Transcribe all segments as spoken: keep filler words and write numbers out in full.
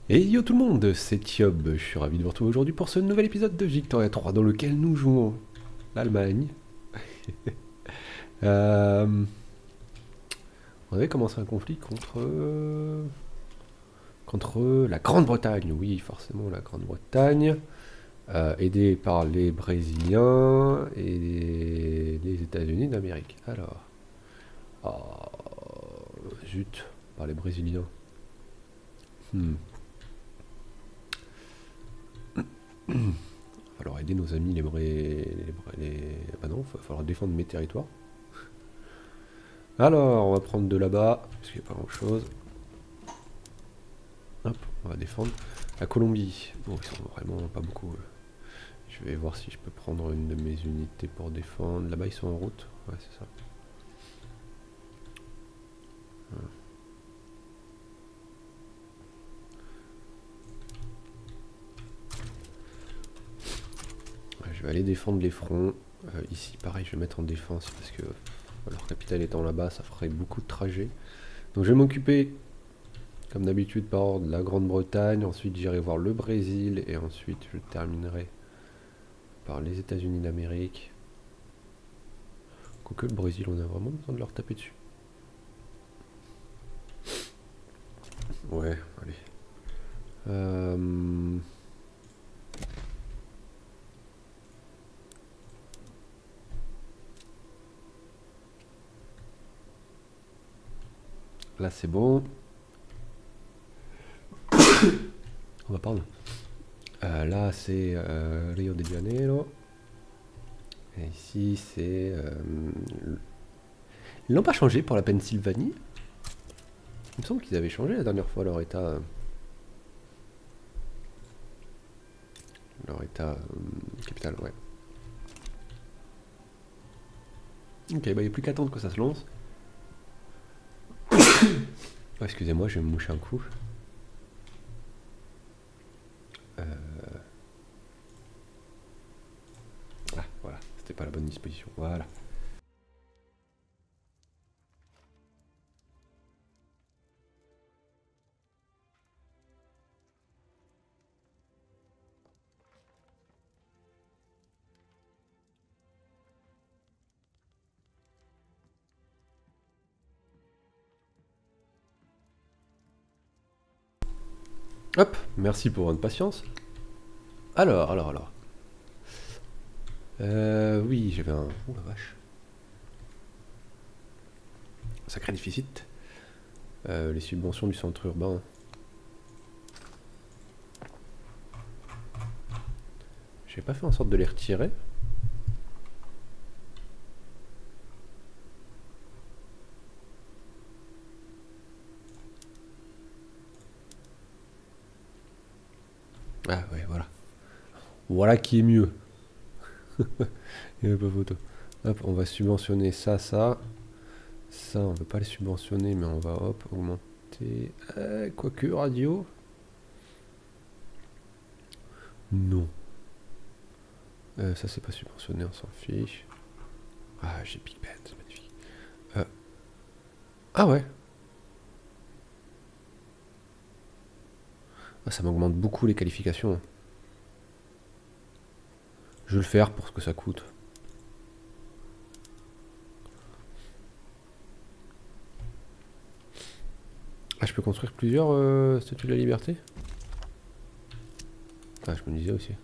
Et yo tout le monde, c'est Thiob, je suis ravi de vous retrouver aujourd'hui pour ce nouvel épisode de Victoria trois dans lequel nous jouons l'Allemagne. Euh, on avait commencé un conflit contre... euh, contre la Grande-Bretagne, oui forcément la Grande-Bretagne, euh, aidée par les Brésiliens et les États-Unis d'Amérique. Alors... Oh, zut, par les Brésiliens. Hmm. Va falloir aider nos amis les Bré... Les... Bré- les- Bah non, va falloir défendre mes territoires. Alors, on va prendre de là-bas, parce qu'il n'y a pas grand-chose. Hop, on va défendre. La Colombie. Bon, ils sont vraiment pas beaucoup. euh. Je vais voir si je peux prendre une de mes unités pour défendre. Là-bas, ils sont en route. Ouais, c'est ça. Ouais, je vais aller défendre les fronts. Euh, ici, pareil, je vais mettre en défense parce que euh, leur capitale étant là-bas, ça ferait beaucoup de trajets. Donc, je vais m'occuper, comme d'habitude, par ordre, de la Grande-Bretagne. Ensuite, j'irai voir le Brésil. Et ensuite, je terminerai par les États-Unis d'Amérique. Quoique le Brésil, on a vraiment besoin de leur taper dessus. Ouais, allez. Euh... Là, c'est bon. On va pardon. Euh, là, c'est euh, Rio de Janeiro. Et ici, c'est... Euh... Ils n'ont pas changé pour la Pennsylvanie. Il me semble qu'ils avaient changé la dernière fois leur état... euh, Leur état euh, capital, ouais. Ok, bah il n'y a plus qu'à attendre que ça se lance. Oh, excusez-moi, je vais me moucher un coup. Euh... Ah, voilà, c'était pas la bonne disposition. Voilà. Hop, merci pour votre patience. Alors, alors, alors. Euh, oui, j'avais un... Oh la vache. Sacré déficit. Euh, les subventions du centre urbain. J'ai pas fait en sorte de les retirer. Ah ouais, voilà. Voilà qui est mieux. Il n'y a pas photo. Hop, on va subventionner ça, ça. Ça, on ne peut pas les subventionner, mais on va, hop, augmenter. Euh, quoique, radio. Non. Euh, ça, c'est pas subventionné, on s'en fiche. Ah, j'ai Big Ben, c'est magnifique. Euh, ah ouais. Ah, ça m'augmente beaucoup les qualifications. Je vais le faire pour ce que ça coûte. Ah, je peux construire plusieurs euh, statues de la liberté? Ah, je me disais aussi.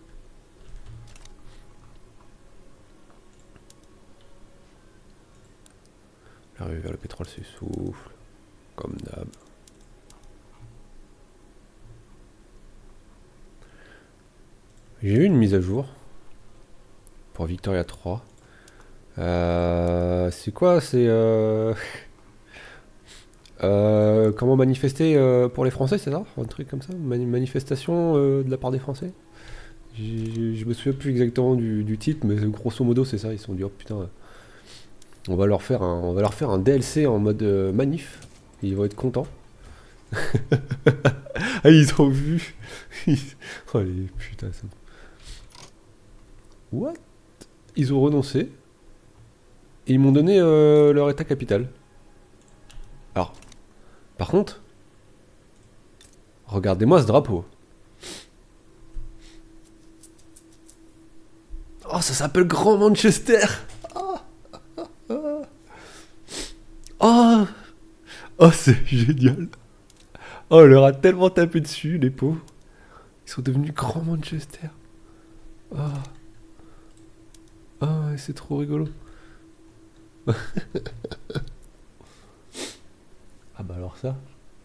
L'arrivée vers le pétrole s'essouffle, comme d'hab. J'ai eu une mise à jour pour Victoria trois. Euh, c'est quoi? C'est euh, euh, comment manifester euh, pour les Français, c'est ça? Un truc comme ça? Mani- manifestation euh, de la part des Français? J'ai- Je me souviens plus exactement du, du titre, mais grosso modo c'est ça. Ils se sont dit oh putain, on va leur faire un, on va leur faire un D L C en mode euh, manif. Ils vont être contents. Ah ils ont vu. Oh les putain ça. What? Ils ont renoncé et ils m'ont donné euh, leur état capital. Alors, par contre, Regardez-moi ce drapeau. Oh, ça s'appelle Grand Manchester. Oh, oh, oh c'est génial. Oh, on leur a tellement tapé dessus, les pauvres. Ils sont devenus Grand Manchester. Oh, oh c'est trop rigolo. Ah bah alors ça.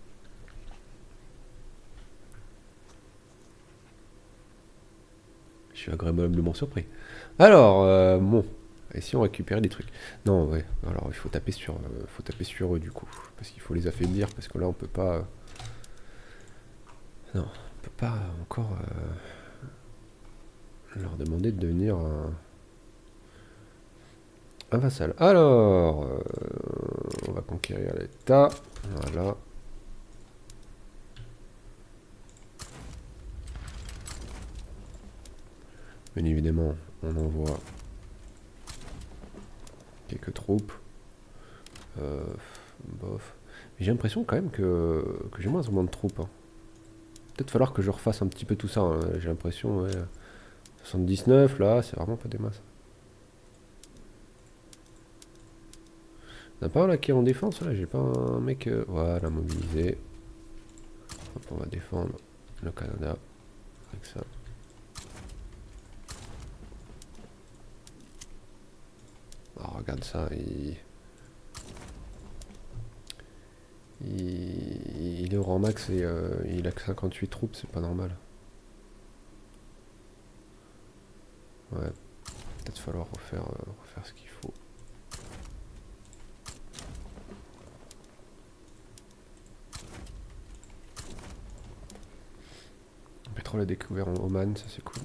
Je suis agréablement surpris. Alors, euh, bon. Et si on récupérait des trucs? Non, ouais. Alors, il faut taper sur, euh, faut taper sur eux, du coup. Parce qu'il faut les affaiblir, parce que là, on peut pas... Euh... Non, on peut pas encore euh, leur demander de devenir un, un vassal. Alors, euh, on va conquérir l'État. Voilà. Bien évidemment, on envoie quelques troupes. Euh, bof. J'ai l'impression quand même que, que j'ai moins ou moins de troupes. Hein. Peut-être falloir que je refasse un petit peu tout ça. Hein. J'ai l'impression, ouais, soixante-dix-neuf là, c'est vraiment pas des masses. On n'a pas un là qui est en défense là, j'ai pas un mec. Euh, voilà, mobilisé. Hop, on va défendre le Canada avec ça. Oh, regarde ça, il... il... il est au rang max et euh, il a que cinquante-huit troupes, c'est pas normal. Ouais, peut-être falloir refaire, euh, refaire ce qu'il faut. Le pétrole a découvert en Oman, ça c'est cool.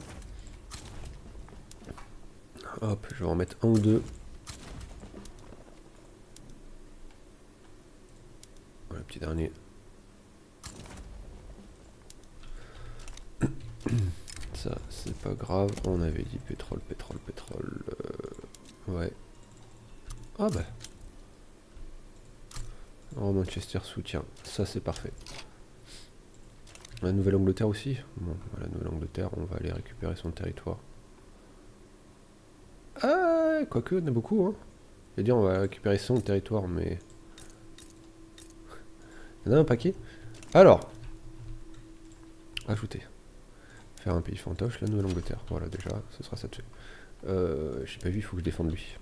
Hop, je vais en mettre un ou deux. Le petit dernier. Ça, c'est pas grave. On avait dit pétrole, pétrole, pétrole. Euh, ouais. Ah bah. Oh, Manchester soutient. Ça, c'est parfait. La Nouvelle-Angleterre aussi. Bon, la Nouvelle-Angleterre, on va aller récupérer son territoire. Ah, quoique, on a beaucoup, hein. Je veux dire, on va récupérer son territoire, mais... Il y en a un paquet. Alors. Ajouter. Faire un pays fantoche, la Nouvelle-Angleterre. Voilà, déjà, ce sera ça de fait. Euh, j'ai pas vu, il faut que je défende lui.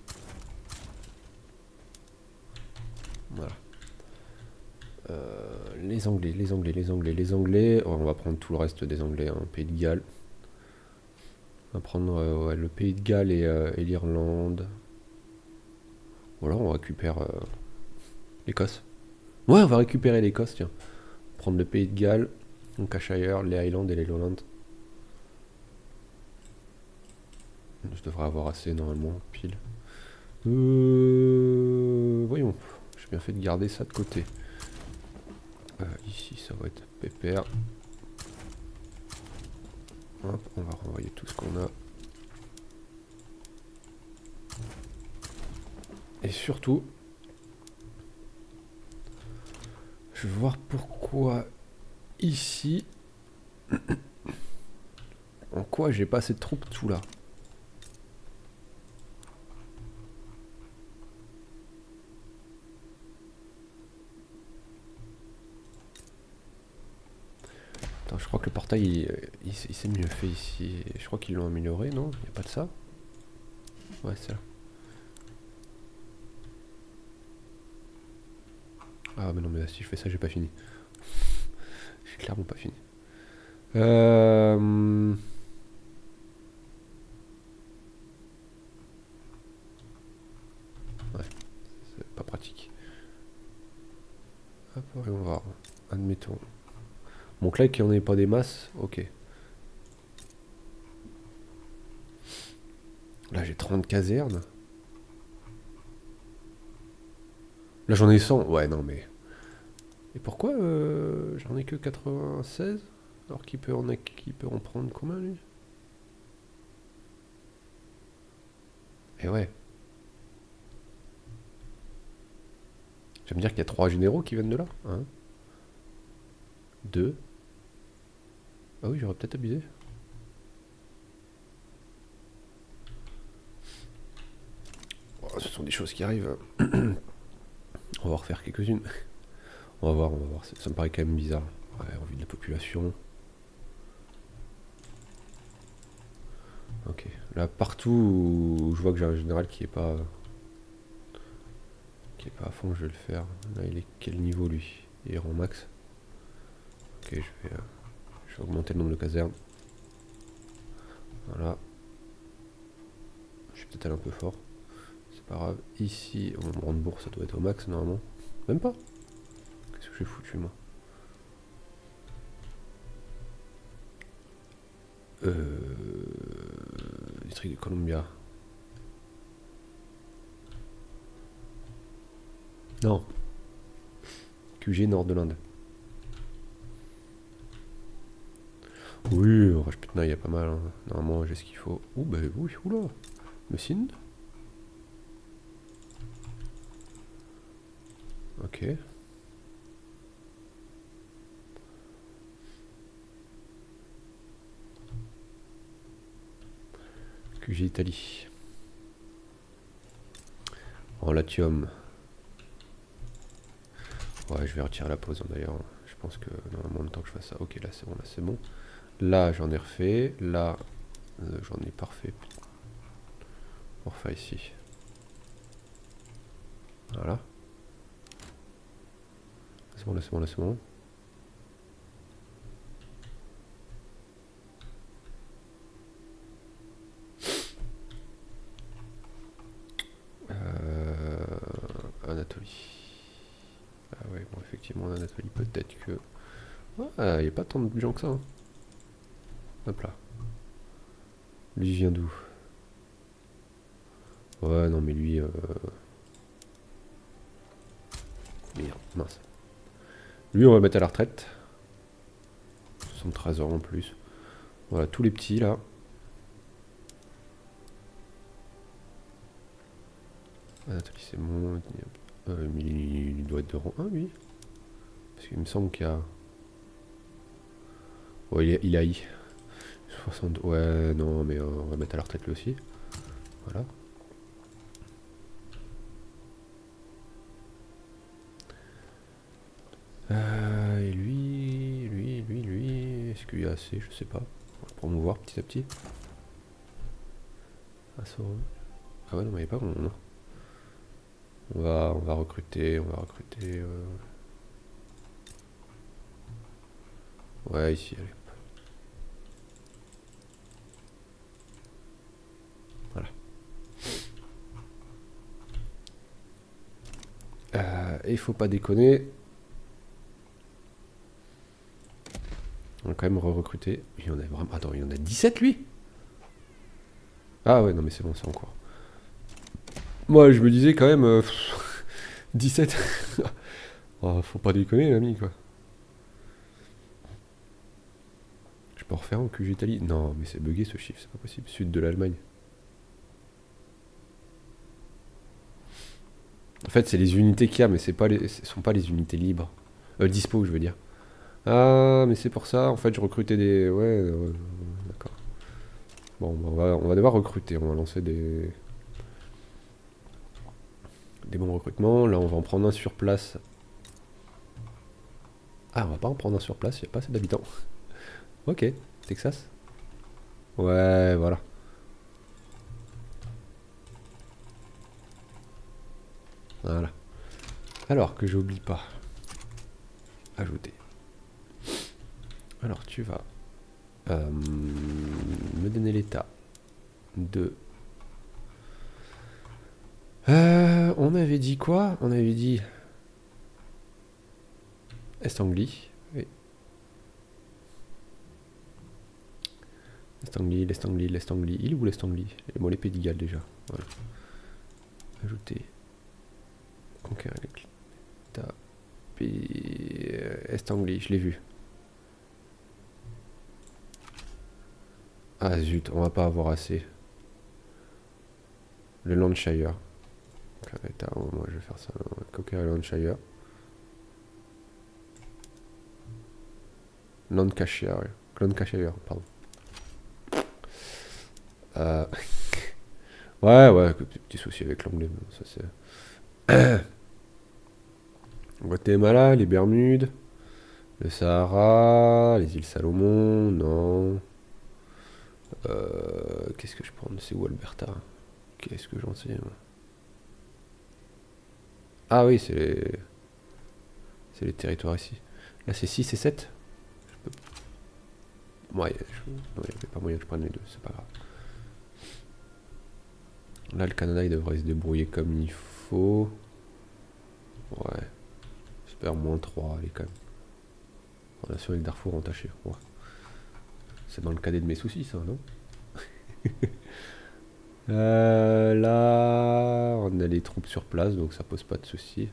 Voilà. Euh, les Anglais, les Anglais, les Anglais, les Anglais. Oh, on va prendre tout le reste des Anglais, hein. Pays de Galles. On va prendre euh, ouais, le Pays de Galles et, euh, et l'Irlande. Voilà, on récupère euh, l'Écosse. Ouais, on va récupérer l'Écosse, tiens. Prendre le Pays de Galles, Lancashire, les Highlands et les Lowlands. Je devrais avoir assez normalement, pile. Euh, voyons, j'ai bien fait de garder ça de côté. Euh, ici, ça va être pépère. Hop, on va renvoyer tout ce qu'on a. Et surtout, je vais voir pourquoi ici, en quoi j'ai pas assez de troupes tout là. Attends, je crois que le portail, il, il, il s'est mieux fait ici. Je crois qu'ils l'ont amélioré, non? Il n'y a pas de ça? Ouais, c'est là. Ah, mais non, mais si je fais ça, j'ai pas fini. J'ai clairement pas fini. Euh... Ouais, c'est pas pratique. Hop, on va voir. Admettons. Donc là, qu'il n'y en ait pas des masses, ok. Là, j'ai trente casernes. Là, j'en ai cent. Ouais, non, mais... Et pourquoi euh, j'en ai que quatre-vingt-seize? Alors qu'il peut, en a... qu'il peut en prendre combien, lui? Et ouais. Je vais me dire qu'il y a trois généraux qui viennent de là. Un. Deux. Ah oui, j'aurais peut-être abusé. Oh, ce sont des choses qui arrivent. On va en refaire quelques-unes. On va voir, on va voir. Ça me paraît quand même bizarre. Ouais, en vue de la population. Ok. Là, partout où je vois que j'ai un général qui est pas... qui est pas à fond, je vais le faire. Là, il est quel niveau, lui? Il est en max. Ok, je vais... Euh, je vais augmenter le nombre de casernes. Voilà. Je suis peut-être allé un peu fort. C'est pas grave. Ici, mon Brandebourg, ça doit être au max, normalement. Même pas. Qu'est-ce que j'ai foutu, moi? Euh... District de Columbia. Non. Q G nord de l'Inde. Oui, Rajputna, il y a pas mal. Hein. Normalement, j'ai ce qu'il faut. Ouh, bah oui, oula. Le Sindh. Ok. Q G Italie. En Latium. Ouais, je vais retirer la pause hein, d'ailleurs. Je pense que normalement, le temps que je fasse ça. Ok, là c'est bon, là c'est bon. Là, j'en ai refait. Là, euh, j'en ai parfait. On refait ici. Voilà. C'est bon, là c'est bon, là c'est bon. Euh, Anatolie. Ah ouais, bon, effectivement, en Anatolie, peut-être que... Ah, il n'y a pas tant de gens que ça. Hein. Hop là. Lui vient d'où? Ouais, non, mais lui... Euh... Merde, mince. Lui, on va mettre à la retraite. soixante-treize ans en plus. Voilà, tous les petits, là. Anatolie, c'est bon. Euh, mais il doit être de rang un, lui. Parce qu'il me semble qu'il y a... Ouais, il, est, il a I. soixante... Ouais, non, mais euh, on va mettre à la retraite lui aussi. Voilà. Euh, et lui, lui, lui, lui... Est-ce qu'il y a assez? Je sais pas. On va promouvoir petit à petit. Ah, ça... ah ouais, non, mais il est pas bon, non. On va, on va recruter, on va recruter... Euh... Ouais, ici, allez. Voilà. Euh, et il faut pas déconner. On va quand même re-recruter. Il y en a vraiment... Attends, il y en a dix-sept, lui? Ah ouais, non, mais c'est bon, c'est en cours. Moi, je me disais quand même... Euh, dix-sept. Oh, faut pas déconner, l'ami, quoi. Je peux en refaire en Q G Italie? Non, mais c'est bugué, ce chiffre, c'est pas possible. Sud de l'Allemagne. En fait, c'est les unités qu'il y a, mais c'est pas les, ce sont pas les unités libres. Euh, dispo, je veux dire. Ah, mais c'est pour ça, en fait, je recrutais des... Ouais, euh, d'accord. Bon, bah, on, va, on va devoir recruter, on va lancer des... Des bons recrutements. Là, on va en prendre un sur place. Ah, on va pas en prendre un sur place, il n'y a pas assez d'habitants. Ok, Texas. Ouais, voilà. Voilà. Alors, que j'oublie pas. Ajouter. Alors, tu vas... Euh, me donner l'état de... Euh, on avait dit quoi? On avait dit... Est-Anglie. Oui. L'Est-Anglie, l'Est-Anglie, l'Est-Anglie. Il est où l'Est-Anglie? Et moi, les Pays de Galles déjà. Voilà. Ajouter. Conquérir l'état. Pays... Est-Anglie, je l'ai vu. Ah zut, on va pas avoir assez. Le Lancashire. État, moi je vais faire ça. Conquérir le Lancashire. Lancashire, ouais. Clone caché ailleurs, pardon. Euh... ouais, ouais, petit souci avec l'anglais, ça c'est... Guatemala, les Bermudes, le Sahara, les îles Salomon, non. Euh, Qu'est-ce que je prends? C'est où Alberta? Qu'est-ce que j'en sais moi. Ah oui, c'est les... C'est les territoires ici. Là c'est six et sept. Je peux... Ouais, je... non, il n'y avait pas moyen que je prenne les deux, c'est pas grave. Là le Canada il devrait se débrouiller comme il faut. Ouais. J'espère moins trois, allez quand même. Relation avec Darfour entaché. Ouais. C'est dans le cadet de mes soucis ça, non? euh, Là, on a les troupes sur place, donc ça pose pas de soucis.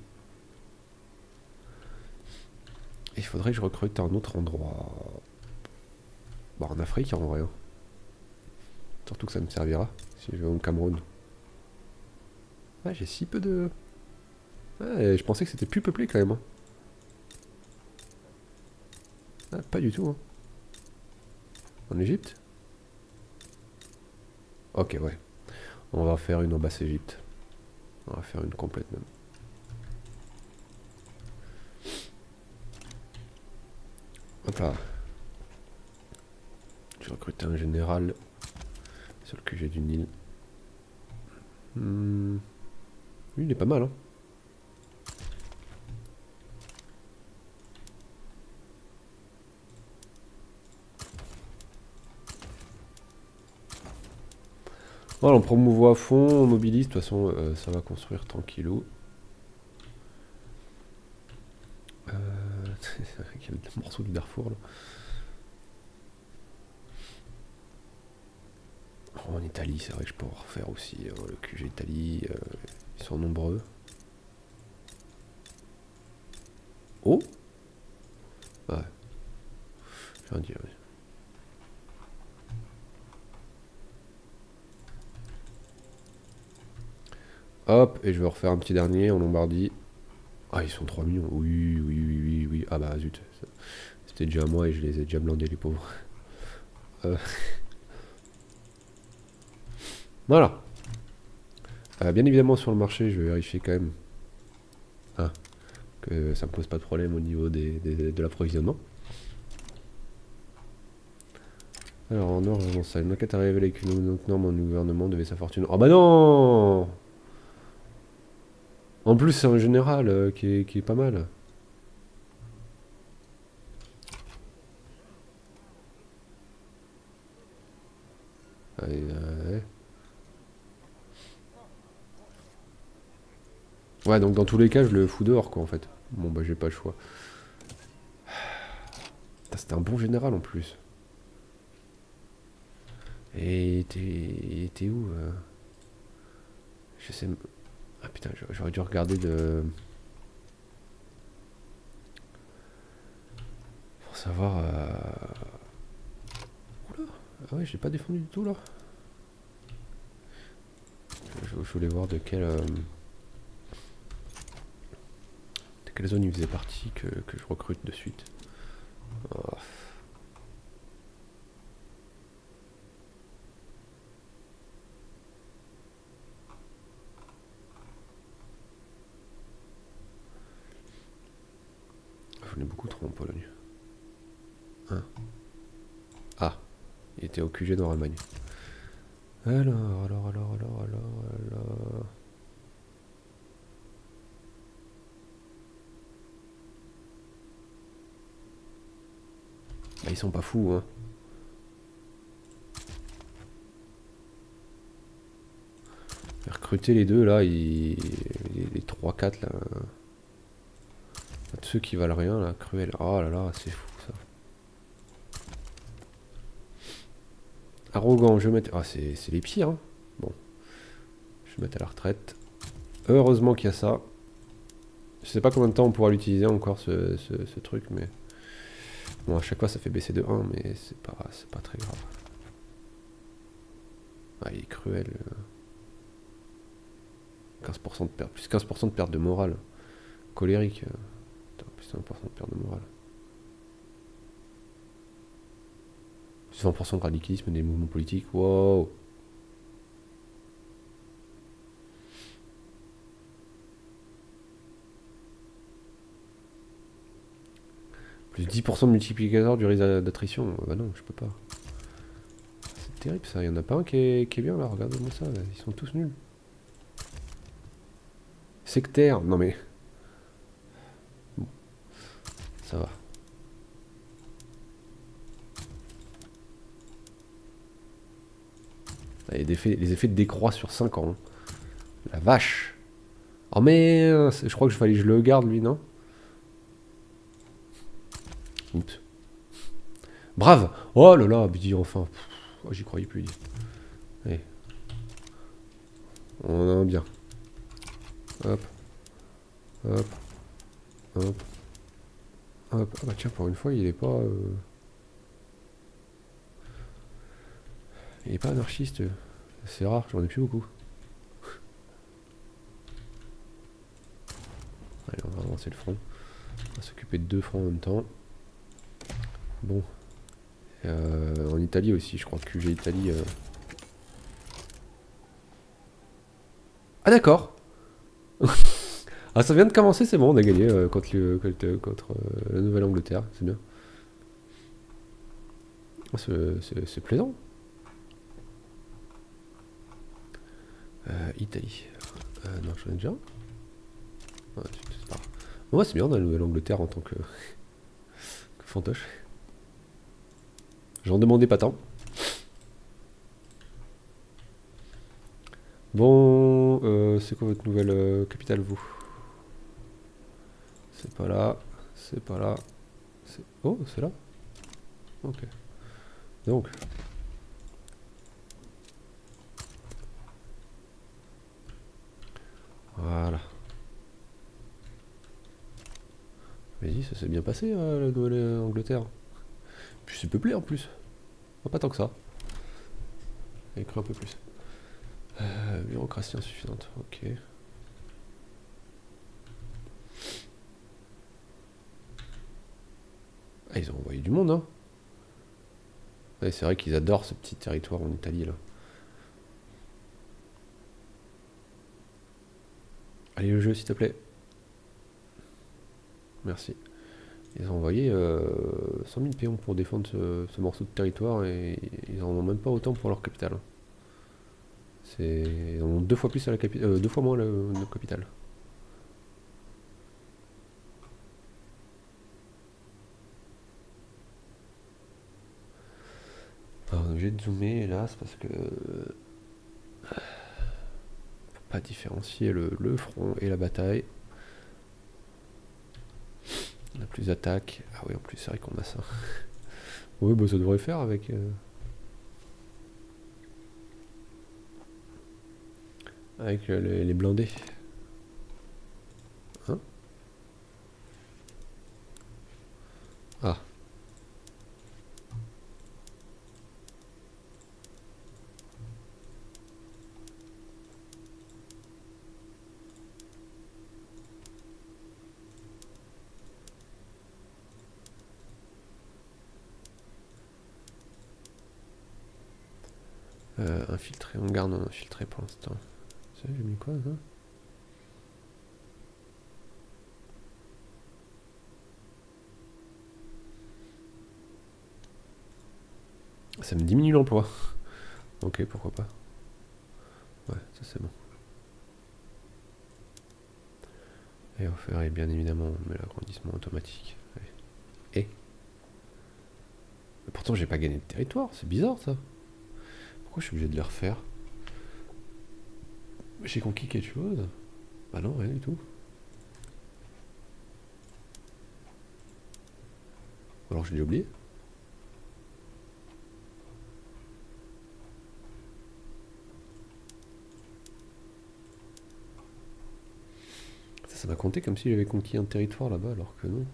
Il faudrait que je recrute un autre endroit. Bon, en Afrique en vrai. Hein. Surtout que ça me servira si je vais au Cameroun. Ouais, j'ai si peu de... Ouais, je pensais que c'était plus peuplé quand même. Hein. Ah, pas du tout. Hein. En Égypte? Ok, ouais. On va faire une en Basse-Égypte. On va faire une complète même. Hop là. Je vais recruter un général sur le Q G du Nil. Hmm. Lui, il est pas mal, hein. Voilà, on promouvoit à fond, on mobilise, de toute façon euh, ça va construire tranquillou. Euh... Il y a le morceau du Darfour là. Oh, en Italie, c'est vrai que je peux en refaire aussi. Hein, le Q G Italie, euh, ils sont nombreux. Oh ouais. J'ai rien dit, ouais. Hop, et je vais refaire un petit dernier en Lombardie. Ah, ils sont trois millions. Oui, oui, oui, oui, oui. Ah bah zut. C'était déjà moi et je les ai déjà blindés, les pauvres. Euh... Voilà. Euh, bien évidemment, sur le marché, je vais vérifier quand même ah, que ça me pose pas de problème au niveau des, des, de l'approvisionnement. Alors, en or, j'en sais. Une enquête a révélé qu'une autre norme au gouvernement devait sa fortune. Oh bah non! En plus, c'est un général euh, qui, est, qui est pas mal. Allez, euh, ouais. Ouais, donc dans tous les cas, je le fous dehors, quoi, en fait. Bon, bah, j'ai pas le choix. C'était un bon général, en plus. Et t'es... t'es où euh... Je sais... Ah, putain, j'aurais dû regarder de... Pour savoir... Euh... Oula. Ah ouais, j'ai pas défendu du tout, là. Je, je voulais voir de quelle... Euh... De quelle zone il faisait partie que, que je recrute de suite. Oh. J'en ai beaucoup trop en Pologne. Hein. Ah, il était au Q G dans l'Allemagne. Alors, alors, alors, alors, alors, alors... Bah, ils sont pas fous, hein. Recruter les deux, là, ils... les trois quatre, là... Ceux qui valent rien, là, cruel. Oh là là, c'est fou, ça. Arrogant, je vais mettre... Ah, c'est les pires, hein. Bon. Je vais mettre à la retraite. Heureusement qu'il y a ça. Je sais pas combien de temps on pourra l'utiliser encore, ce, ce, ce truc, mais... Bon, à chaque fois, ça fait baisser de un, mais c'est pas, c'est pas très grave. Ah, il est cruel. quinze pour cent de perte, plus quinze pour cent de perte de morale. Colérique. Putain, plus quinze pour cent de perte de morale. Plus vingt pour cent de radicalisme des mouvements politiques. Wow. Plus dix pour cent de multiplicateur du risque d'attrition. Bah non, je peux pas. C'est terrible ça. Il y en a pas un qui est, qui est bien là. Regardez-moi ça. Là. Ils sont tous nuls. Sectaire. Non mais. Bon. Ça va. Les effets, les effets décroissent sur cinq ans. Hein. La vache. Oh mais je crois que je fallait que je le garde lui, non? Oups. Brave. Oh là là, dis enfin. Oh, j'y croyais plus. Allez. On a un bien. Hop. Hop. Hop. Hop. Ah bah tiens, pour une fois, il est pas... Euh... Il est pas anarchiste. C'est rare, j'en ai plus beaucoup. Allez, on va avancer le front. On va s'occuper de deux fronts en même temps. Bon. Euh, en Italie aussi, je crois que j'ai Italie... Euh... Ah d'accord. Ah ça vient de commencer, c'est bon, on a gagné euh, contre, le, contre, contre euh, la Nouvelle-Angleterre, c'est bien. Oh, c'est plaisant. Euh, Italie. Euh, non, j'en ai déjà. Ouais, c'est pas grave. Ouais, c'est bien, on a la Nouvelle-Angleterre en tant que, que fantoche. J'en demandais pas tant. Bon, euh, c'est quoi votre nouvelle euh, capitale, vous? C'est pas là, c'est pas là. Oh, c'est là? Ok. Donc. Voilà. Vas-y, ça s'est bien passé, euh, la Nouvelle-Angleterre. Puis c'est peuplé en plus. Oh, pas tant que ça. Écrit un peu plus. Euh, bureaucratie insuffisante, ok. Ah, ils ont envoyé du monde, hein. Ouais, c'est vrai qu'ils adorent ce petit territoire en Italie, là. Allez, le jeu, s'il te plaît. Merci. Ils ont envoyé euh, cent mille péons pour défendre ce, ce morceau de territoire et ils en ont même pas autant pour leur capitale. C'est, ils en ont deux fois plus à la capitale, euh, deux fois moins à la, la capitale. Alors, on est obligé de zoomer, hélas, parce que on peut pas différencier le, le front et la bataille. On a plus d'attaques. Ah oui, en plus, c'est vrai qu'on a ça. Oui, bah ça devrait faire avec... Euh, avec euh, les, les blindés. Hein? Ah. Euh, infiltré, on garde non infiltré pour l'instant. Ça, j'ai mis quoi, ça? Ça me diminue l'emploi. Ok, pourquoi pas. Ouais, ça c'est bon. Et on ferait bien évidemment, on met l'agrandissement automatique. Allez. Et mais pourtant j'ai pas gagné de territoire, c'est bizarre ça. Pourquoi je suis obligé de le refaire? J'ai conquis quelque chose? Bah non, rien du tout. Ou alors j'ai déjà oublié? Ça m'a compté comme si j'avais conquis un territoire là-bas, alors que non.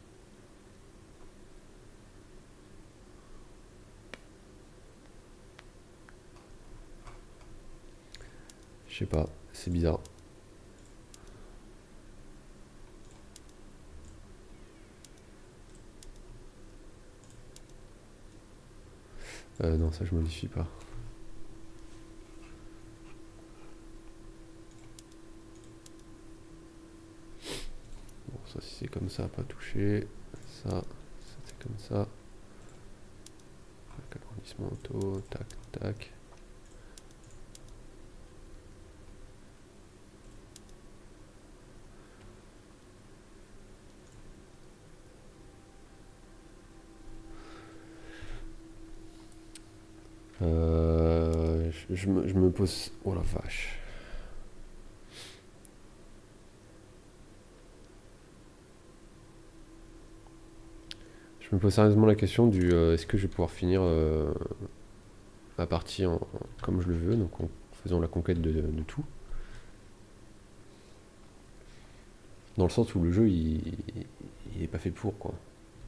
Je sais pas, c'est bizarre. Euh, non, ça je modifie pas. Bon, ça si c'est comme ça, pas touché. Ça, ça c'est comme ça. Agrandissement auto, tac, tac. Euh, je, je, me, je me pose... Oh la vache. Je me pose sérieusement la question du... Euh, est-ce que je vais pouvoir finir euh, ma partie en, en, comme je le veux, donc en faisant la conquête de, de, de tout. Dans le sens où le jeu, il, il est pas fait pour, quoi.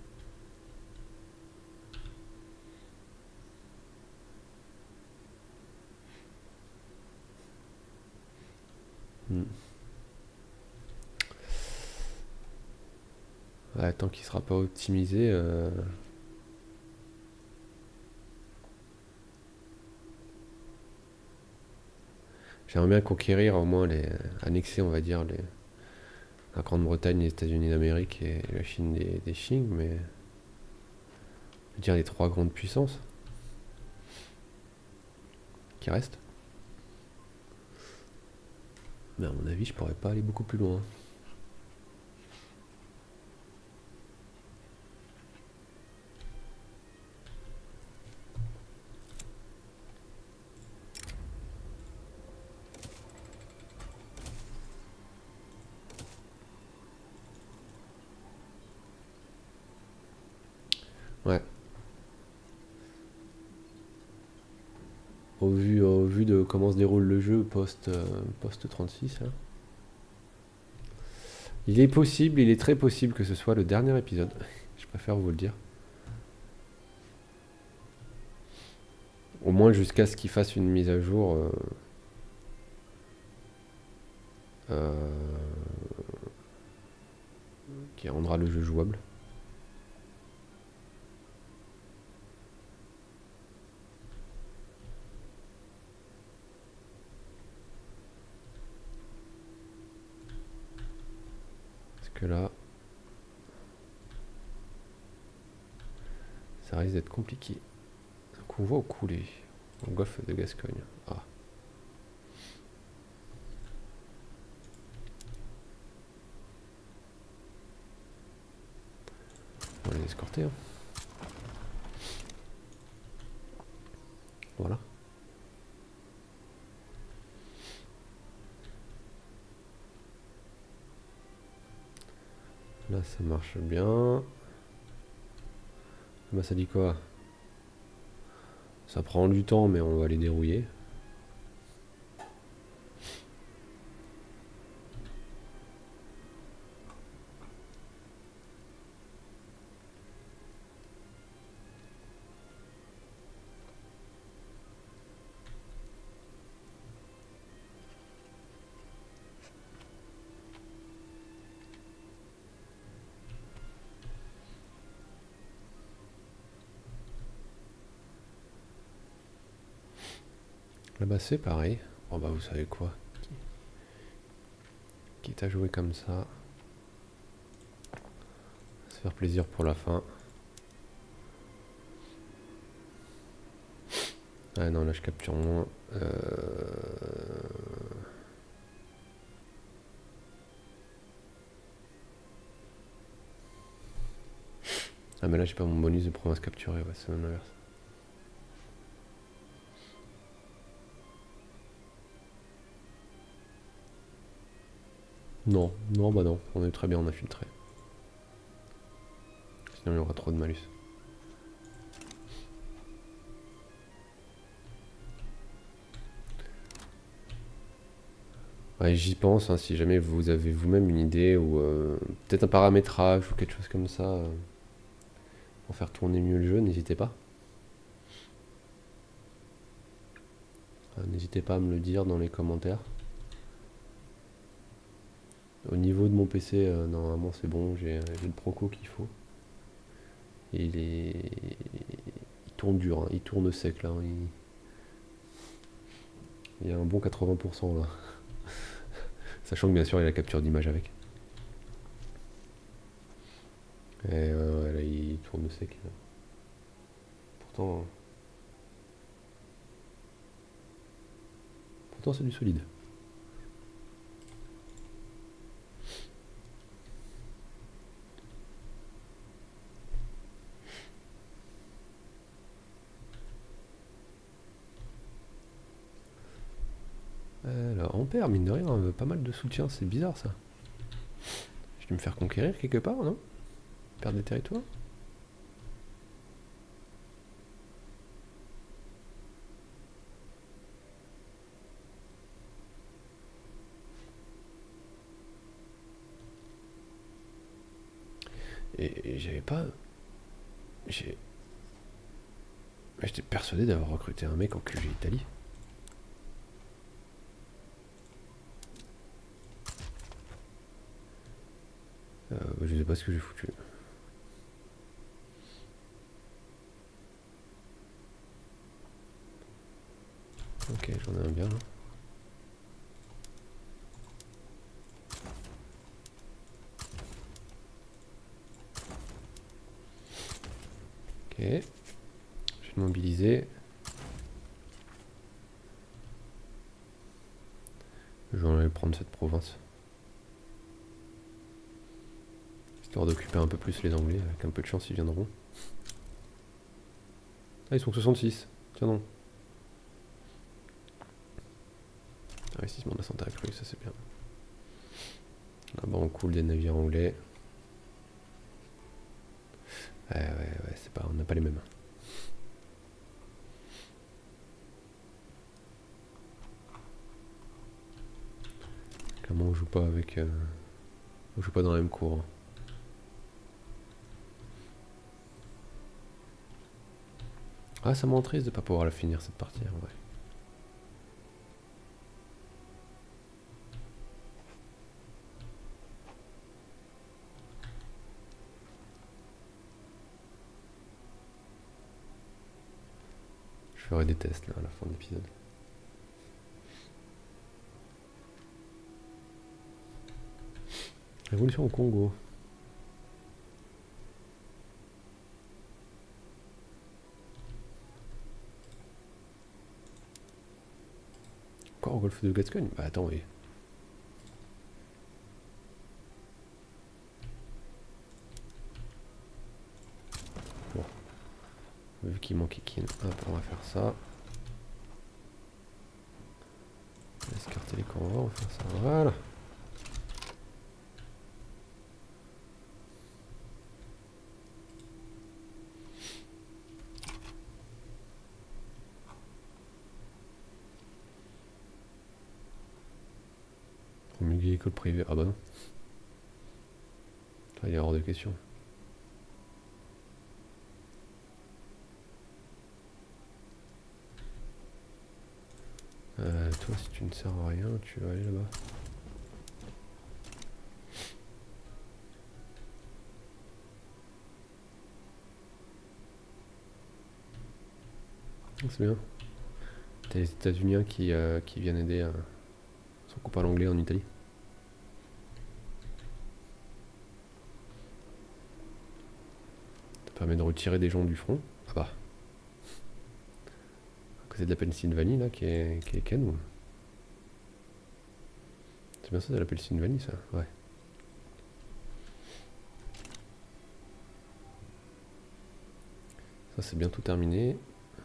Hmm. Ouais, tant qu'il sera pas optimisé... Euh... J'aimerais bien conquérir au moins les... annexer, on va dire, les... la Grande-Bretagne, les États-Unis d'Amérique et la Chine des, des Qing, mais... Je veux dire les trois grandes puissances qui restent. Mais à mon avis, je pourrais pas aller beaucoup plus loin. Ouais. Au vu, au vu de comment se déroule le jeu post, euh, post trente-six, là. Il est possible, il est très possible que ce soit le dernier épisode. Je préfère vous le dire. Au moins jusqu'à ce qu'il fasse une mise à jour euh, euh, qui rendra le jeu jouable. Parce que là, ça risque d'être compliqué. Donc on voit au couler au golfe de Gascogne. Ah. On va les escorter. Hein. Voilà. Là ça marche bien. Bah ça dit quoi? Ça prend du temps mais on va les dérouiller. Là-bas c'est pareil. Bon bah vous savez quoi. Quitte à jouer comme ça. Se faire plaisir pour la fin. Ah non là je capture moins. Euh... Ah mais là j'ai pas mon bonus de province capturée, ouais c'est l'inverse. Non, non bah non, on est très bien en infiltré. Sinon il y aura trop de malus. Ouais, j'y pense, hein, si jamais vous avez vous-même une idée ou euh, peut-être un paramétrage ou quelque chose comme ça euh, pour faire tourner mieux le jeu, n'hésitez pas. Euh, n'hésitez pas à me le dire dans les commentaires. Au niveau de mon P C, euh, normalement c'est bon, j'ai le Proco qu'il faut. Et il, est... il tourne dur, hein. Il tourne sec là. Il... il y a un bon quatre-vingts pour cent là. Sachant que bien sûr il y a la capture d'image avec. Et euh, ouais, là il tourne sec. Là. Pourtant... Pourtant c'est du solide. Alors, on perd, mine de rien, euh, pas mal de soutien, c'est bizarre ça. Je vais me faire conquérir quelque part, non? Perdre des territoires? Et, et j'avais pas... J'ai... J'étais persuadé d'avoir recruté un mec en Q G Italie. Euh, je sais pas ce que j'ai foutu. Ok, j'en ai un bien là. Ok. Je vais le mobiliser. Je vais aller prendre cette province. Histoire d'occuper un peu plus les Anglais. Avec un peu de chance, ils viendront. Ah, ils sont soixante-six. Tiens non. Investissement de Santa Cruz, ça c'est bien. Là-bas on coule des navires anglais. Ouais, ouais, ouais, c'est pas, on n'a pas les mêmes. Clairement on joue pas avec... Euh, on joue pas dans la même cour. Hein. Ah, ça me rend triste de pas pouvoir la finir cette partie, en vrai. Je ferai des tests là à la fin de l'épisode. Révolution au Congo. Encore au golfe de Gascogne? Bah attends, oui. Bon. Vu qu'il manquait Kin, hop, on va faire ça. On va escarter les convois, on va faire ça. Voilà. Promulguer école privée. Ah bah non. Ça, il est hors de question. Euh, toi, si tu ne sers à rien, tu vas aller là-bas. C'est bien. T'as les États-Unis qui, euh, qui viennent aider euh, son copain l'anglais en Italie. Ça permet de retirer des gens du front. Ah bah. À côté de la Pennsylvanie là qui est, qui est Ken ou... C'est bien ça, c'est la Pennsylvanie ça, ouais. Ça c'est bientôt terminé.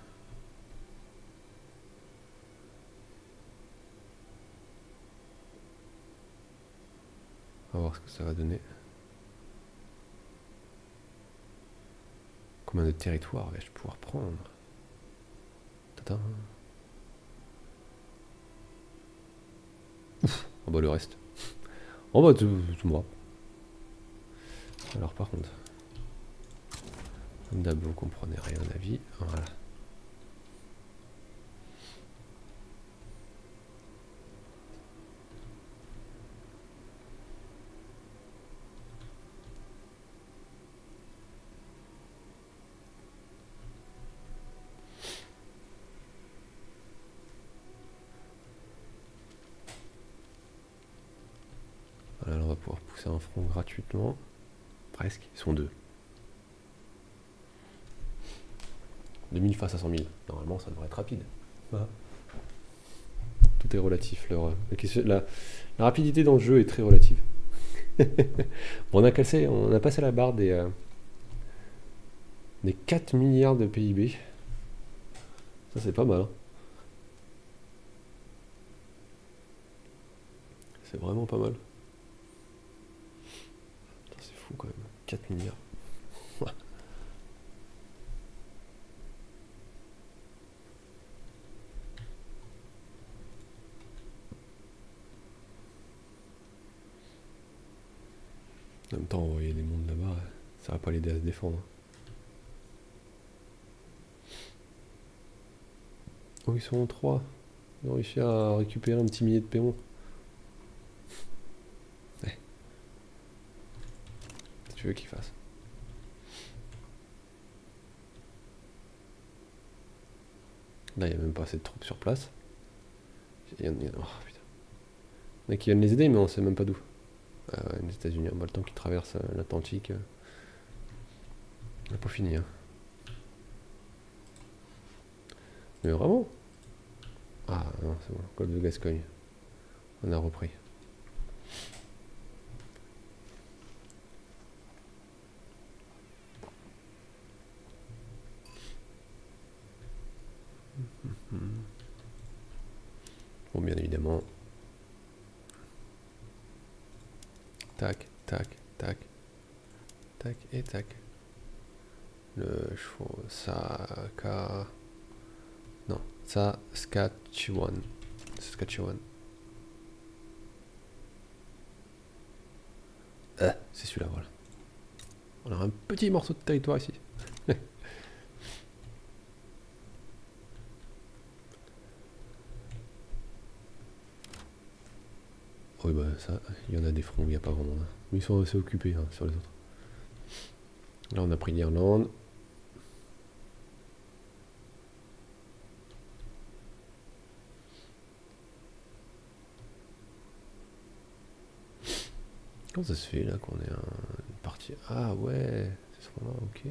On va voir ce que ça va donner. Combien de territoires vais-je pouvoir prendre? Tata. Ouf. Oh bah le reste. Oh bah tout, tout moi. Alors par contre. Comme d'hab, vous comprenez rien à la vie. Voilà. pousser un front gratuitement. Presque, ils sont deux. deux mille face à cent mille. Normalement, ça devrait être rapide. Ah. Tout est relatif. Leur, la, la rapidité dans le jeu est très relative. Bon, on, a cassé, on a passé la barre des, euh, des quatre milliards de P I B. Ça, c'est pas mal. Hein. C'est vraiment pas mal. C'est fou quand même. quatre milliards. En même temps, envoyer des mondes là-bas, ça va pas l'aider à se défendre. Oh, ils sont en trois. Ils ont réussi à récupérer un petit millier de péons. Ouais. Qu'est-ce que tu veux qu'ils fassent? Là, il n'y a même pas assez de troupes sur place. Il y en a, oh, putain. Il y en a qui viennent les aider, mais on sait même pas d'où. Ah ouais, les États-Unis, on a le temps qu'ils traversent euh, l'Atlantique. Euh, on n'a pas fini. Hein. Mais vraiment? Ah non, c'est bon, golfe de Gascogne. On a repris. Bon, bien évidemment. Tac, tac, tac. Tac et tac. Le chevaux. Saka. Non, Saskatchewan. Saskatchewan. Ah, c'est celui-là, voilà. On a un petit morceau de territoire ici. Oui, bah ça, il y en a des fronts, il n'y a pas vraiment. Hein. Mais ils sont assez occupés hein, sur les autres. Là, on a pris l'Irlande. Comment ça se fait là qu'on est un, une partie. Ah ouais, c'est ce moment là, ok.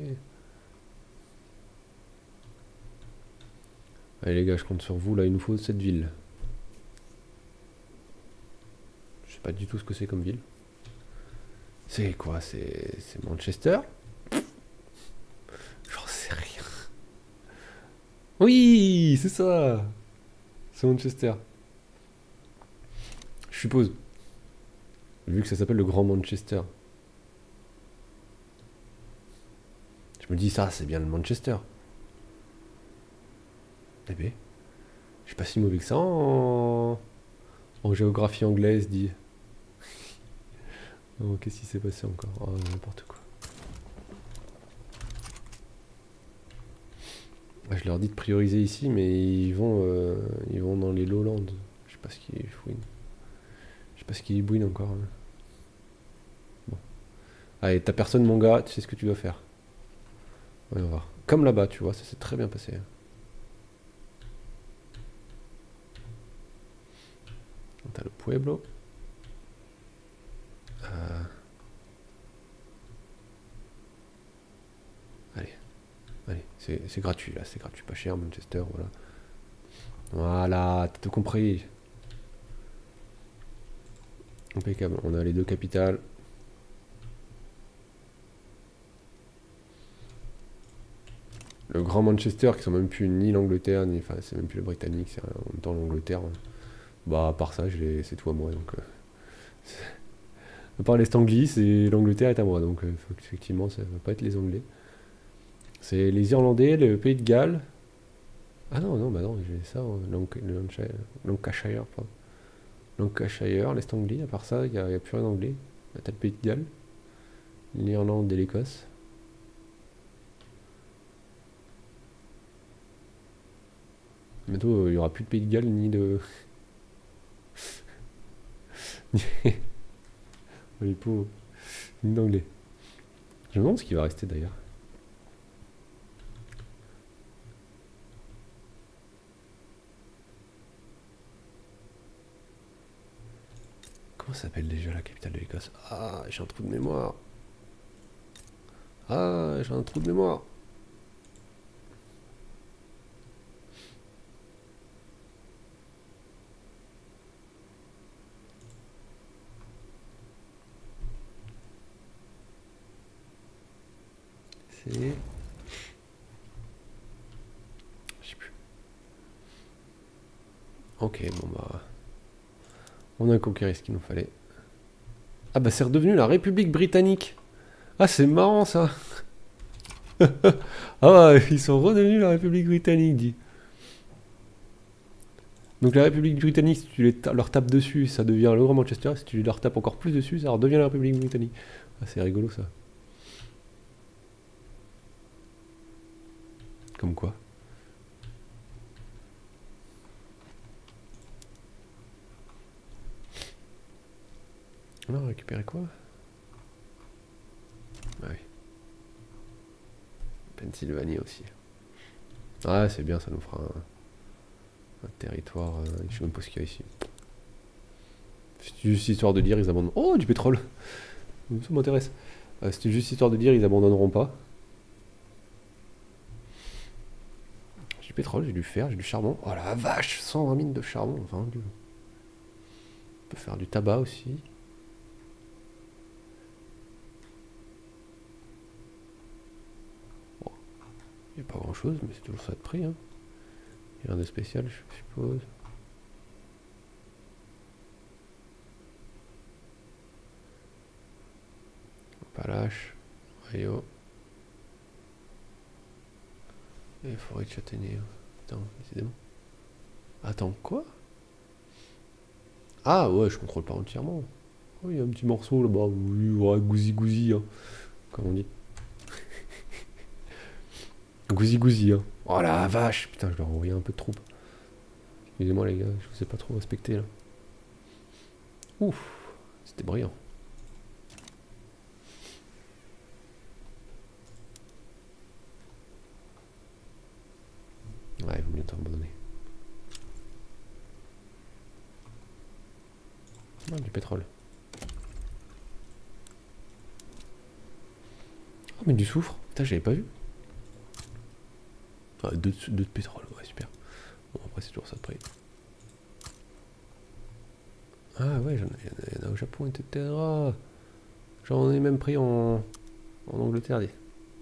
Allez les gars, je compte sur vous, là il nous faut cette ville. Je sais pas du tout ce que c'est comme ville. C'est quoi? C'est Manchester? J'en sais rien. Oui, c'est ça. C'est Manchester. Je suppose. Vu que ça s'appelle le Grand Manchester. Je me dis ça, c'est bien le Manchester. Eh ben, je suis pas si mauvais que ça en, en géographie anglaise, dit. Oh, qu'est-ce qui s'est passé encore? Oh, n'importe quoi. Je leur dis de prioriser ici, mais ils vont, euh, ils vont dans les lowlands. Je sais pas ce qu'ils fouinent. Je sais pas ce qu'ils bouinent encore. Hein. Bon. Allez, t'as personne, mon gars, tu sais ce que tu dois faire. Ouais, on va voir. Comme là-bas, tu vois, ça s'est très bien passé. T'as le Pueblo. Euh... Allez. Allez, c'est gratuit là, c'est gratuit, pas cher, Manchester, voilà. Voilà, t'as tout compris. Impeccable, on a les deux capitales. Le grand Manchester, qui sont même plus ni l'Angleterre, ni. Enfin, c'est même plus le Britannique, c'est en même temps l'Angleterre. Bah, à part ça, c'est tout à moi, donc. Euh, à part les Anglis, c'est l'Angleterre est à moi, donc euh, faut effectivement, ça va pas être les Anglais. C'est les Irlandais, le Pays de Galles. Ah non, non, bah non, j'ai ça, Lancashire, Lancashire, pardon. Lancashire, l'Est Anglie, à part ça, il n'y a, a plus rien d'anglais. Là, t'as le Pays de Galles, l'Irlande et l'Écosse. Bientôt, il n'y aura plus de Pays de Galles, ni de... les pauvres, ni d'anglais. Je me demande ce qui va rester d'ailleurs. Comment ça s'appelle déjà la capitale de l'Écosse? Ah, j'ai un trou de mémoire. Ah, j'ai un trou de mémoire. C'est... Je sais plus. Ok, bon bah... On a conquéré ce qu'il nous fallait. Ah bah c'est redevenu la République britannique. Ah c'est marrant ça. Ah ouais, ils sont redevenus la République britannique, dit. Donc la République britannique, si tu les ta leur tapes dessus, ça devient le Grand Manchester. Si tu leur tapes encore plus dessus, ça redevient la République britannique. Ah, c'est rigolo ça. Comme quoi. On a récupéré quoi? Ah oui. Pennsylvanie aussi. Ah c'est bien, ça nous fera un, un territoire. Euh, je sais même pas ce qu'il y a ici. C'est juste histoire de dire, ils abandonnent. Oh, du pétrole. Ça m'intéresse. Euh, C'était juste histoire de dire, ils abandonneront pas. J'ai du pétrole, j'ai du fer, j'ai du charbon. Oh la vache, cent vingt mines de charbon vendu. On peut faire du tabac aussi. Bon. Il n'y a pas grand chose, mais c'est toujours ça de prix. Hein. Il y a rien de spécial, je suppose. Palache, Rio. Et forêt de châtaignier. Putain, décidément. Attends, quoi? Ah ouais, je contrôle pas entièrement. Oh, il y a un petit morceau là-bas. Oui, ouais, gousi gousi, hein, comme on dit. Gousi gousi, hein. Oh la vache, putain, je leur ai envoyé un peu de troupes. Excusez-moi les gars, je vous ai pas trop respecté là. Ouf, c'était brillant. Ouais, il vaut mieux t'abandonner. Ah, du pétrole. Oh, mais du soufre. Putain, j'avais pas vu. Ah, deux, deux de pétrole, ouais, super. Bon, après, c'est toujours ça de prix. Ah, ouais, il y, y en a au Japon, et cetera. J'en ai même pris en, en Angleterre, dis.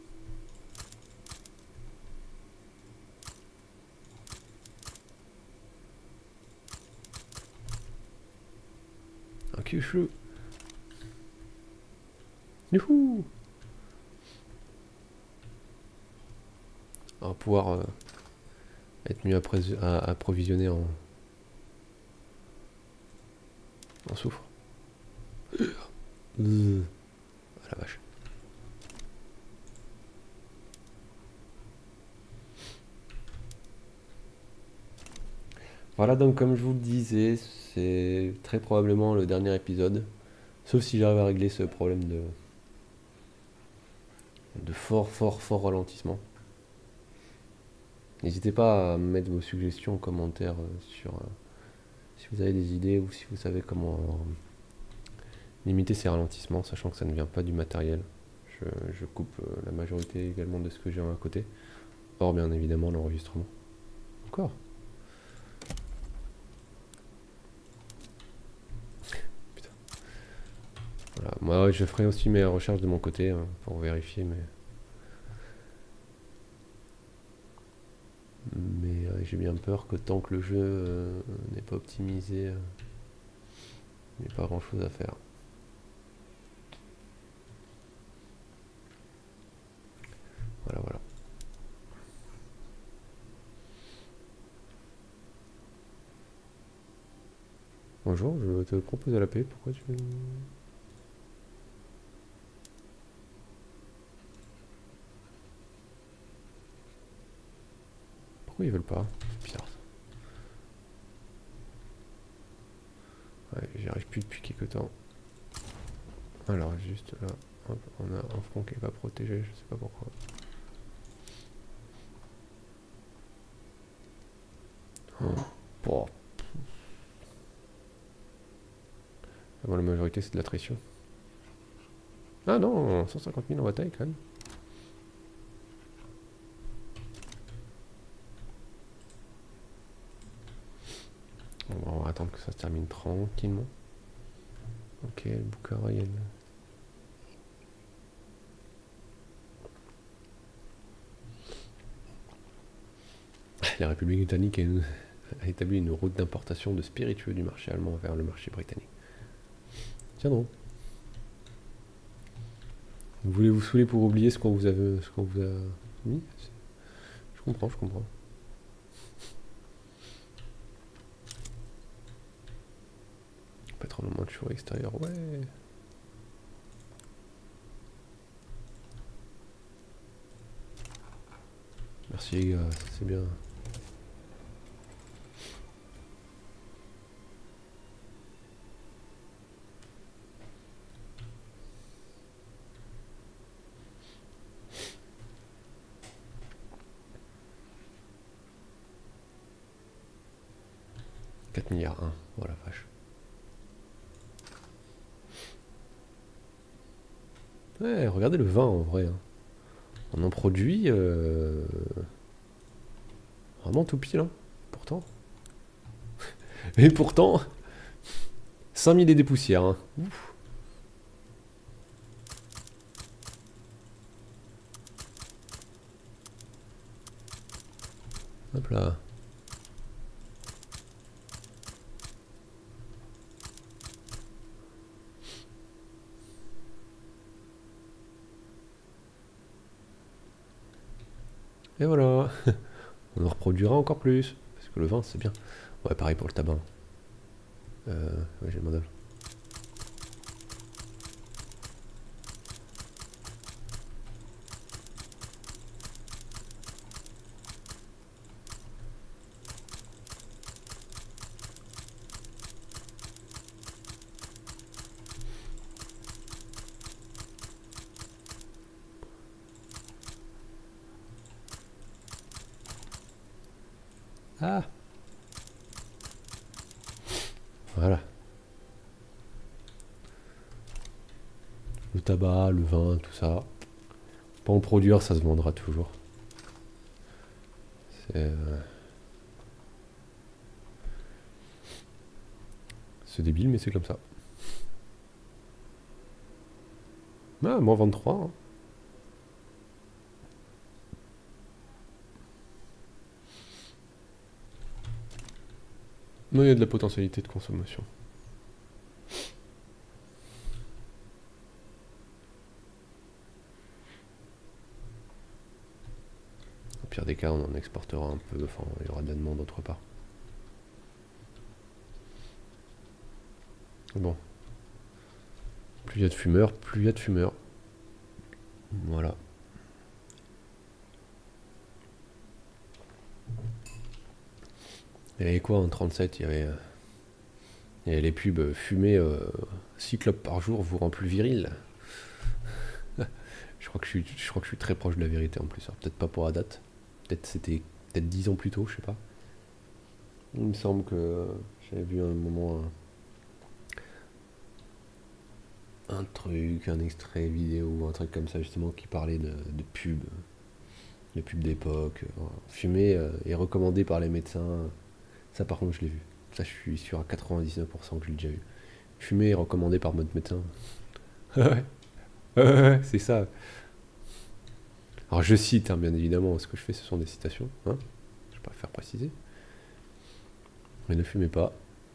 Un Kyushu. Youhou. On va pouvoir euh, être mieux approvisionné en, en soufre. Euh. Ah la vache. Voilà, donc comme je vous le disais, c'est très probablement le dernier épisode. Sauf si j'arrive à régler ce problème de, de fort, fort, fort ralentissement. N'hésitez pas à mettre vos suggestions en commentaire euh, sur euh, si vous avez des idées ou si vous savez comment euh, limiter ces ralentissements, sachant que ça ne vient pas du matériel. Je, je coupe euh, la majorité également de ce que j'ai à côté. Or, bien évidemment, l'enregistrement. Encore. Putain. Voilà. Moi, je ferai aussi mes recherches de mon côté hein, pour vérifier, mais... Mais euh, j'ai bien peur que tant que le jeu euh, n'est pas optimisé, euh, il n'y ait pas grand chose à faire. Voilà, voilà. Bonjour, je te propose à la paix, pourquoi tu... Pourquoi ils veulent pas? C'est bizarre ça. Ouais, j'y arrive plus depuis quelques temps. Alors, juste là, hop, on a un front qui est pas protégé, je sais pas pourquoi. Oh. Bon. Avant la majorité, c'est de l'attrition. Ah non, cent cinquante mille en bataille quand même. Bon, on va attendre que ça se termine tranquillement. Ok, Bukhara. La République britannique a établi une route d'importation de spiritueux du marché allemand vers le marché britannique. Tiens donc. Vous voulez vous saouler pour oublier ce qu'on vous a, ce qu'on vous a mis? Je comprends, je comprends. Pétrole en Mandchourie extérieur, ouais. Merci les gars, c'est bien. quatre milliards un, oh la vache. Ouais, regardez le vin en vrai. Hein. On en produit euh... vraiment tout pile, hein, pourtant. Et pourtant, cinq mille et des poussières. Hein. Ouf. Hop là. Et voilà. On en reproduira encore plus. Parce que le vin, c'est bien. Ouais, pareil pour le tabac. Euh, ouais, j'ai le mandat. Ah. Voilà. Le tabac, le vin, tout ça. Pas en produire, ça se vendra toujours. C'est... Euh... C'est débile, mais c'est comme ça. Ah, moins vingt-trois. Hein. Non, il y a de la potentialité de consommation. Au pire des cas, on en exportera un peu, enfin, il y aura de la demande autre part. Bon. Plus il y a de fumeurs, plus il y a de fumeurs. Voilà. Il y avait quoi en trente-sept? Il y avait, euh, il y avait les pubs euh, fumer six clopes par jour vous rend plus viril. je, crois que je, suis, je crois que je suis très proche de la vérité en plus. Peut-être pas pour la date. Peut-être c'était peut-être dix ans plus tôt, je sais pas. Il me semble que j'avais vu un moment un, un truc, un extrait vidéo, un truc comme ça justement qui parlait de, de pub. De pub d'époque. Fumer euh, est recommandé par les médecins. Ça par contre je l'ai vu. Ça je suis sûr à quatre-vingt-dix-neuf pour cent que je l'ai déjà vu. Fumer est recommandé par votre médecin. ouais, ouais, ouais, c'est ça. Alors je cite, hein, bien évidemment, ce que je fais ce sont des citations. Hein, je préfère préciser. Mais ne fumez pas.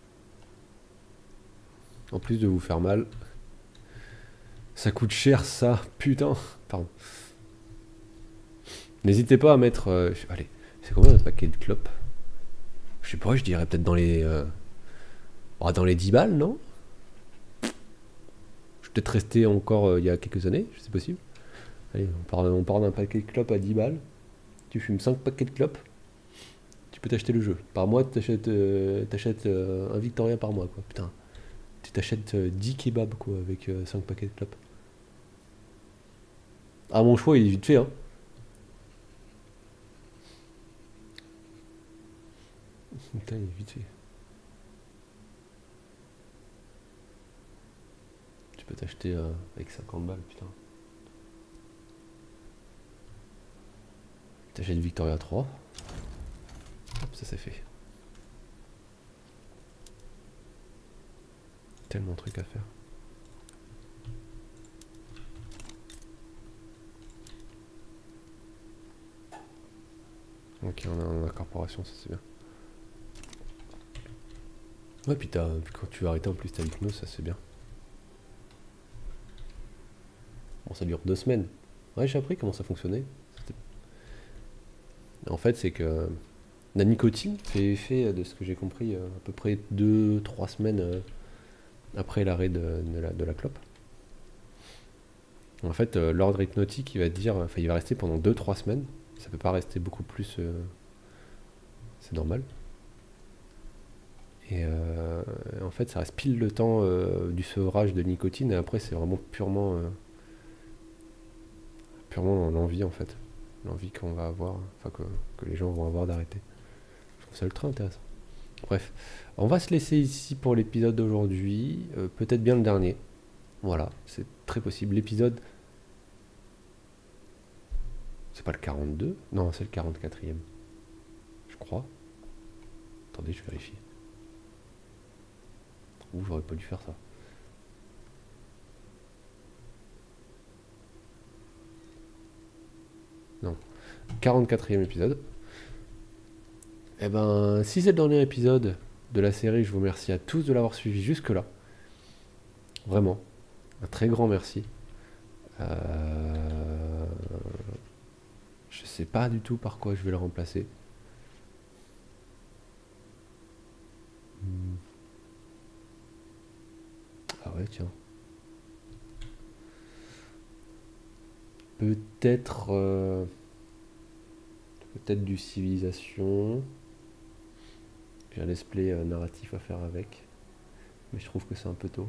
En plus de vous faire mal. Ça coûte cher ça, putain. Pardon. N'hésitez pas à mettre... Euh, allez, c'est combien un paquet de clopes? Je sais pas, je dirais peut-être dans les... Euh, oh, dans les dix balles, non? Je vais peut-être rester encore euh, il y a quelques années, c'est possible. Allez, on part, on part d'un paquet de clopes à dix balles. Tu fumes cinq paquets de clopes. Tu peux t'acheter le jeu. Par mois, tu t'achètes euh, euh, un Victoria par mois, quoi. Putain. Tu t'achètes euh, dix kebabs, quoi, avec euh, cinq paquets de clopes. Ah, mon choix, il est vite fait, hein. Putain, il est vite fait. peux t'acheter euh, avec cinquante balles, putain. T'achètes Victoria trois. Hop, ça c'est fait. Tellement de trucs à faire. Ok, on a, on a la corporation, ça c'est bien. Ouais, puis, as, puis quand tu vas arrêter en plus ta hypnose, ça c'est bien. Bon, ça dure deux semaines. Ouais, j'ai appris comment ça fonctionnait. En fait, c'est que la nicotine fait effet, de ce que j'ai compris, à peu près deux trois semaines après l'arrêt de, de, la, de la clope. En fait, l'ordre hypnotique, il va dire, enfin, il va rester pendant deux trois semaines. Ça peut pas rester beaucoup plus. Euh, c'est normal. Et euh, en fait, ça reste pile le temps euh, du sevrage de nicotine, et après, c'est vraiment purement, euh, purement l'envie en fait, l'envie qu'on va avoir, enfin que, que les gens vont avoir d'arrêter. Je trouve ça ultra intéressant. Bref, on va se laisser ici pour l'épisode d'aujourd'hui, euh, peut-être bien le dernier. Voilà, c'est très possible. L'épisode, c'est pas le quarante-deux, non, c'est le quarante-quatrième, je crois. Attendez, je vérifie. Ouh, j'aurais pas dû faire ça. Non. quarante-quatrième épisode. Eh ben, si c'est le dernier épisode de la série, je vous remercie à tous de l'avoir suivi jusque-là. Vraiment. Un très grand merci. Euh... Je sais pas du tout par quoi je vais le remplacer. Hmm. Ah ouais, tiens. Peut-être... Euh... Peut-être du civilisation. J'ai un let's play euh, narratif à faire avec. Mais je trouve que c'est un peu tôt.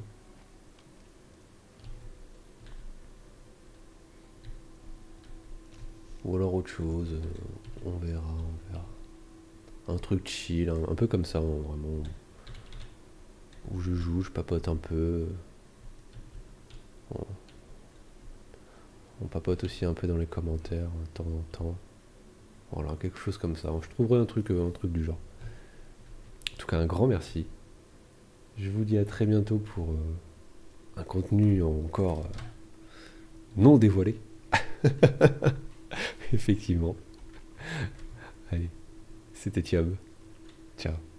Ou alors autre chose. Euh, on verra, on verra. Un truc chill, un, un peu comme ça, hein, vraiment. Où je joue, je papote un peu. On, on papote aussi un peu dans les commentaires, de temps en temps. Voilà, quelque chose comme ça. Je trouverai un truc, un truc du genre. En tout cas, un grand merci. Je vous dis à très bientôt pour euh, un contenu encore euh, non dévoilé. Effectivement. Allez, c'était Thiob. Ciao.